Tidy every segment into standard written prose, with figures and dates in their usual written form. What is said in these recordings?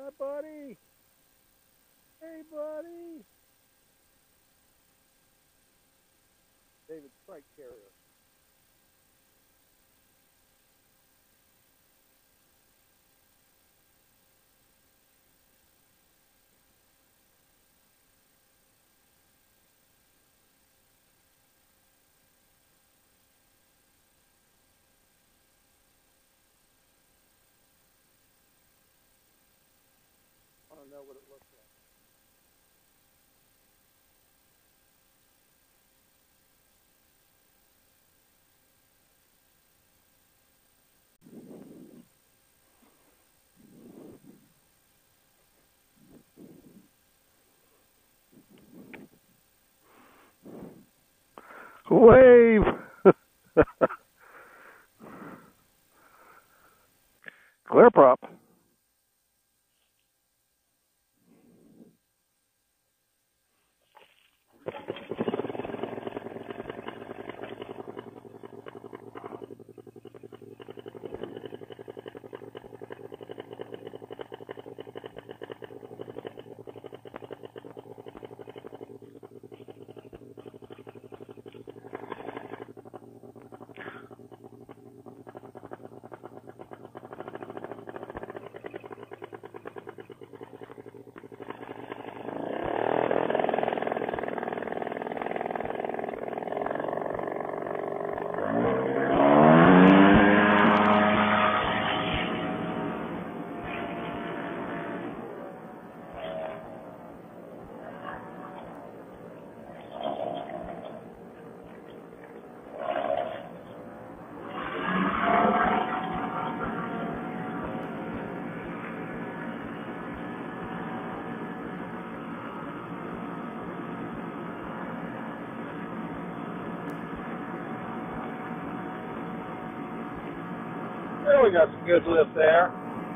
Hi, buddy. Hey, buddy. Davids Trike Carrier. I don't know what it looks like. Wave! Clear prop. Well, we got some good lift there.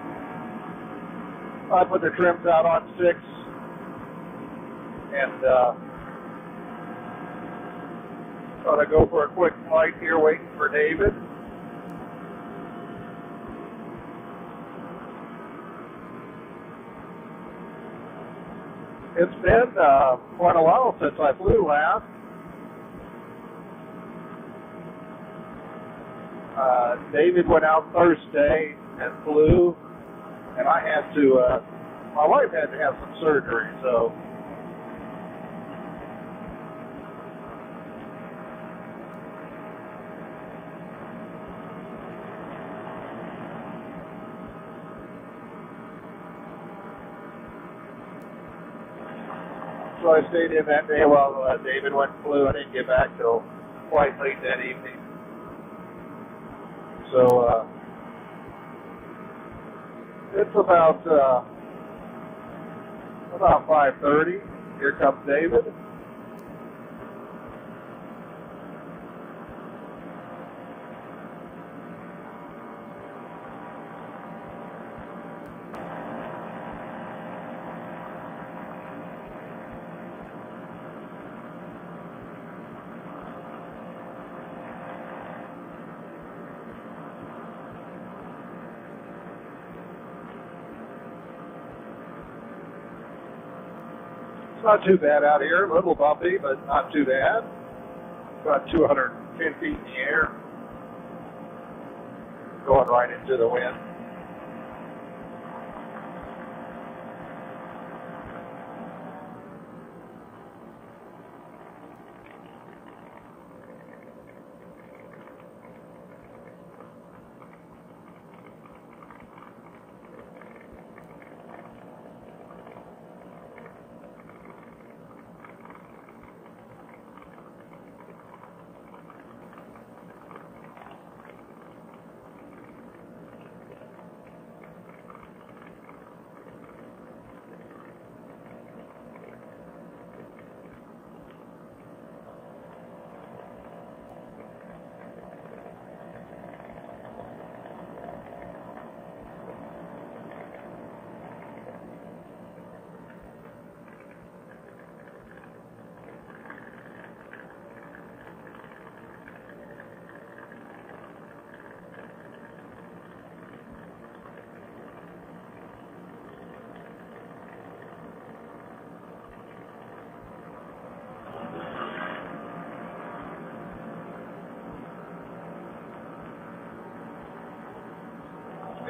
I put the trims out on 6 and thought I'd go for a quick flight here waiting for David. It's been quite a while since I flew last. David went out Thursday and flew, and I had to, my wife had to have some surgery, so I stayed in that day while David went and flew. I didn't get back till quite late that evening. So it's about 5:30. Here comes David. It's not too bad out here, a little bumpy, but not too bad. About 210 feet in the air, going right into the wind.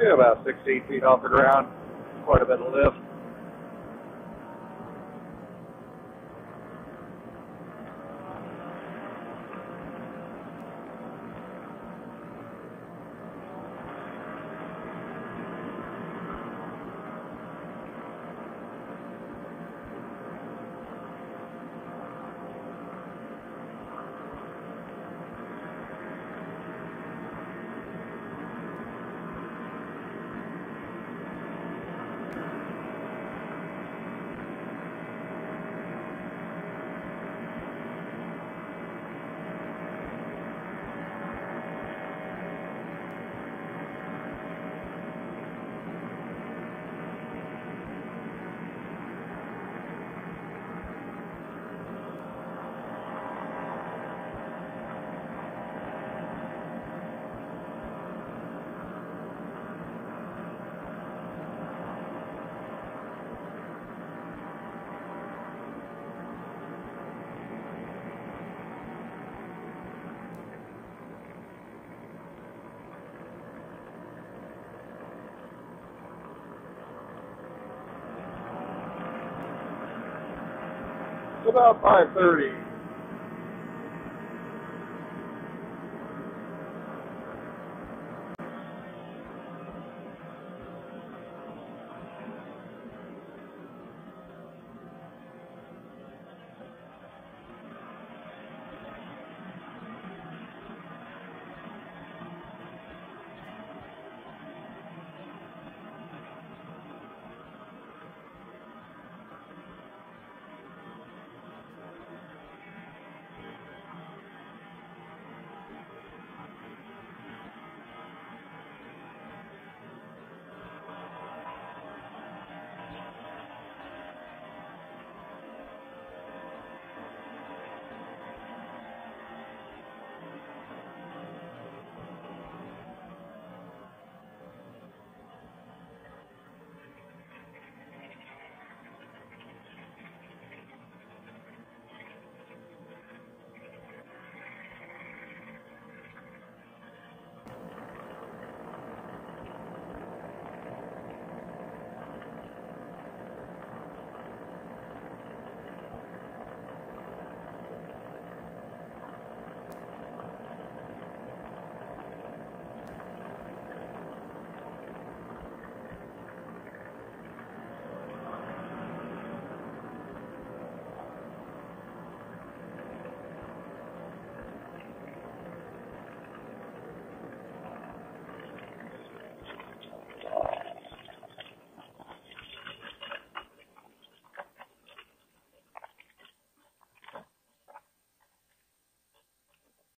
Yeah, about 16 feet off the ground. Quite a bit of lift. About 5:30.